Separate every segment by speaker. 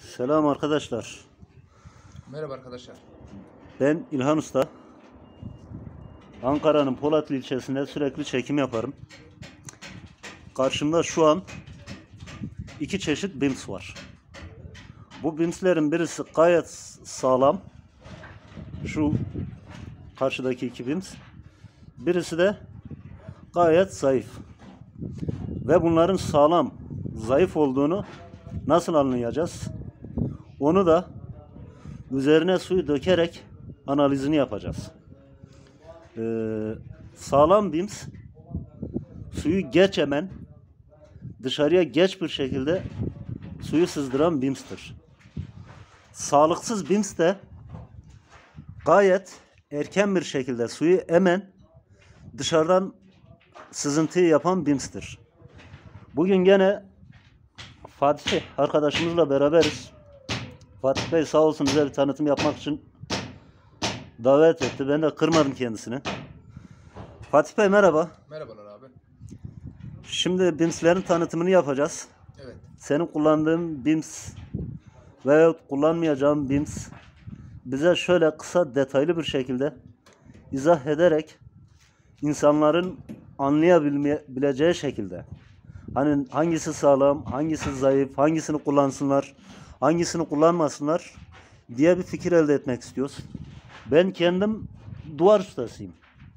Speaker 1: Selam arkadaşlar.
Speaker 2: Merhaba arkadaşlar.
Speaker 1: Ben İlhan Usta. Ankara'nın Polatlı ilçesinde sürekli çekim yaparım. Karşımda şu an iki çeşit BIMS var. Bu BIMS'lerin birisi gayet sağlam. Şu karşıdaki iki BIMS. Birisi de gayet zayıf. Ve bunların sağlam, zayıf olduğunu nasıl anlayacağız? Onu da üzerine suyu dökerek analizini yapacağız. Sağlam BIMS suyu geç emen, dışarıya geç bir şekilde suyu sızdıran BIMS'tir. Sağlıksız BIMS de gayet erken bir şekilde suyu emen, dışarıdan sızıntıyı yapan BIMS'tir. Bugün gene Fatih arkadaşımızla beraberiz. Fatih Bey sağ olsun bize bir tanıtım yapmak için davet etti. Ben de kırmadım kendisini. Fatih Bey merhaba.
Speaker 2: Merhabalar abi.
Speaker 1: Şimdi BIMS'lerin tanıtımını yapacağız.
Speaker 2: Evet.
Speaker 1: Senin kullandığın BIMS veya kullanmayacağın BIMS bize şöyle kısa detaylı bir şekilde izah ederek insanların anlayabileceği şekilde, hani hangisi sağlam, hangisi zayıf, hangisini kullansınlar, hangisini kullanmasınlar diye bir fikir elde etmek istiyoruz. Ben kendim duvar ustasıyım.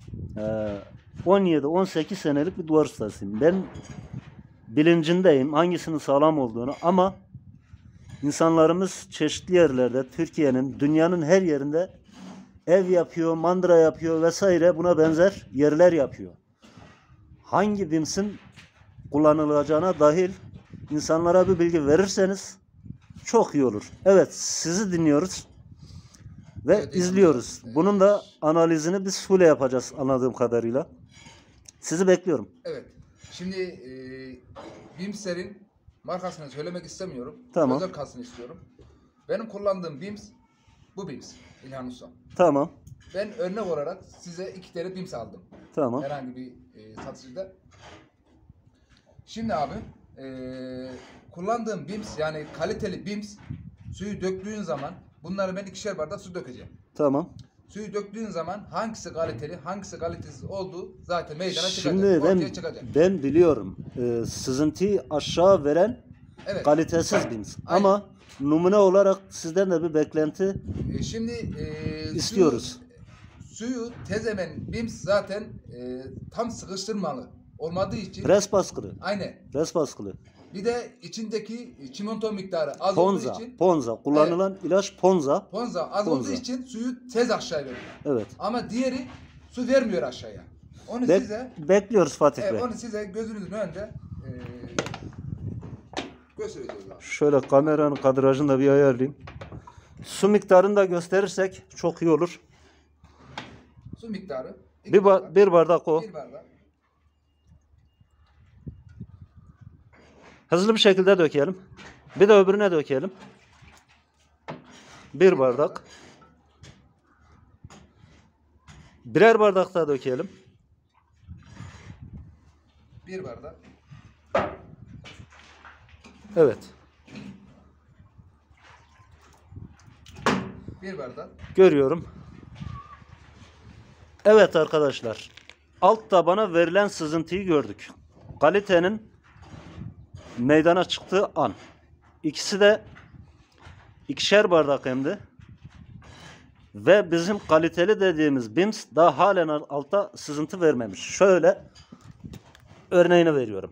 Speaker 1: 17-18 senelik bir duvar ustasıyım. Ben bilincindeyim hangisinin sağlam olduğunu, ama insanlarımız çeşitli yerlerde, Türkiye'nin, dünyanın her yerinde ev yapıyor, mandıra yapıyor vesaire, buna benzer yerler yapıyor. Hangi BIMS'in kullanılacağına dahil insanlara bir bilgi verirseniz çok iyi olur. Evet, sizi dinliyoruz ve
Speaker 2: Evet,
Speaker 1: izliyoruz. Bunun da analizini biz Sule yapacağız anladığım kadarıyla. Sizi bekliyorum.
Speaker 2: Evet. Şimdi BIMS'lerin markasını söylemek istemiyorum.
Speaker 1: Tamam.
Speaker 2: Özel kalsın istiyorum. Benim kullandığım BIMS bu BIMS. İlhan Usta.
Speaker 1: Tamam.
Speaker 2: Ben örnek olarak size 2 tane BIMS aldım.
Speaker 1: Tamam.
Speaker 2: Herhangi bir satıcıda. Şimdi abi kullandığım BIMS, yani kaliteli BIMS, suyu döktüğün zaman bunları ben 2'şer bardak su dökeceğim.
Speaker 1: Tamam.
Speaker 2: Suyu döktüğün zaman hangisi kaliteli, hangisi kalitesiz olduğu zaten meydana çıkacak.
Speaker 1: Şimdi
Speaker 2: Ortaya çıkacak.
Speaker 1: ben biliyorum. Sızıntıyı aşağı veren
Speaker 2: Evet.
Speaker 1: kalitesiz BIMS.
Speaker 2: Aynen.
Speaker 1: Ama numune olarak sizden de bir beklenti
Speaker 2: Şimdi
Speaker 1: istiyoruz.
Speaker 2: Suyu tezemen BIMS zaten tam sıkıştırmalı olmadığı için.
Speaker 1: Pres baskılı.
Speaker 2: Aynen.
Speaker 1: Pres baskılı.
Speaker 2: Bir de içindeki çimento miktarı az olduğu için.
Speaker 1: Ponza. Kullanılan ilaç Ponza.
Speaker 2: Ponza az olduğu için suyu tez aşağı veriyor.
Speaker 1: Evet.
Speaker 2: Ama diğeri su vermiyor aşağıya. Onu size
Speaker 1: Bekliyoruz Fatih Bey.
Speaker 2: onu size gözünüzün önünde göstereceğiz abi.
Speaker 1: Şöyle kameranın kadrajını da bir ayarlayayım. Su miktarını da gösterirsek çok iyi olur.
Speaker 2: Su miktarı
Speaker 1: Bir bardak o.
Speaker 2: bir bardak.
Speaker 1: Hızlı bir şekilde dökelim. Bir de öbürüne dökelim. Bir bardak. Birer bardak daha dökelim.
Speaker 2: Bir bardak.
Speaker 1: Evet.
Speaker 2: Bir bardak.
Speaker 1: Görüyorum. Evet arkadaşlar. Alt tabana verilen sızıntıyı gördük. Kalitenin meydana çıktığı an. İkisi de 2'şer bardak emdi. Ve bizim kaliteli dediğimiz BIMS daha halen alta sızıntı vermemiş. Şöyle örneğini veriyorum.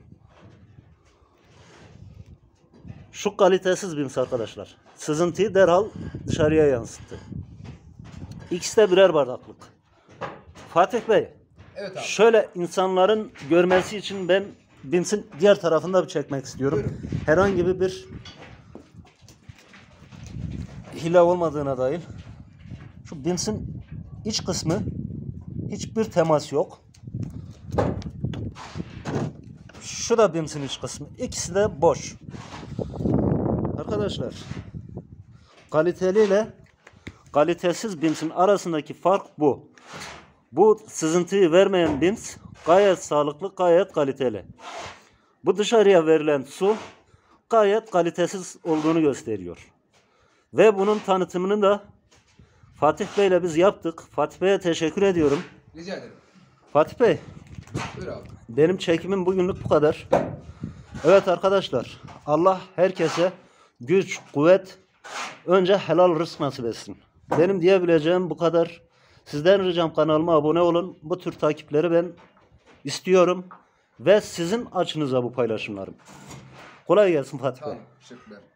Speaker 1: Şu kalitesiz BIMS arkadaşlar. Sızıntıyı derhal dışarıya yansıttı. İkisi de birer bardaklık. Fatih Bey,
Speaker 2: Evet abi.
Speaker 1: şöyle insanların görmesi için ben BIMS'in diğer tarafında bir çekmek istiyorum.
Speaker 2: Buyurun.
Speaker 1: Herhangi bir hile olmadığına dair. Şu BIMS'in iç kısmı hiçbir temas yok. Şu da BIMS'in iç kısmı. İkisi de boş. Arkadaşlar, kaliteli ile kalitesiz BIMS'in arasındaki fark bu. Bu sızıntıyı vermeyen BIMS gayet sağlıklı, gayet kaliteli. Bu dışarıya verilen su gayet kalitesiz olduğunu gösteriyor. Ve bunun tanıtımını da Fatih Bey ile biz yaptık. Fatih Bey'e teşekkür ediyorum.
Speaker 2: Rica ederim.
Speaker 1: Fatih Bey,
Speaker 2: Buyur abi.
Speaker 1: benim çekimim bugünlük bu kadar. Evet arkadaşlar, Allah herkese güç, kuvvet, önce helal rızk nasip etsin. Benim diyebileceğim bu kadar. Sizden ricam kanalıma abone olun. Bu tür takipleri ben istiyorum. Ve sizin açınıza bu paylaşımlarım. Kolay gelsin Fatih
Speaker 2: Sağ
Speaker 1: Bey.
Speaker 2: olun. Teşekkürler.